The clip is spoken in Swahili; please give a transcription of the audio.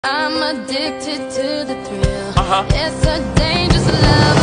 I'm addicted to the thrill. It's a dangerous love.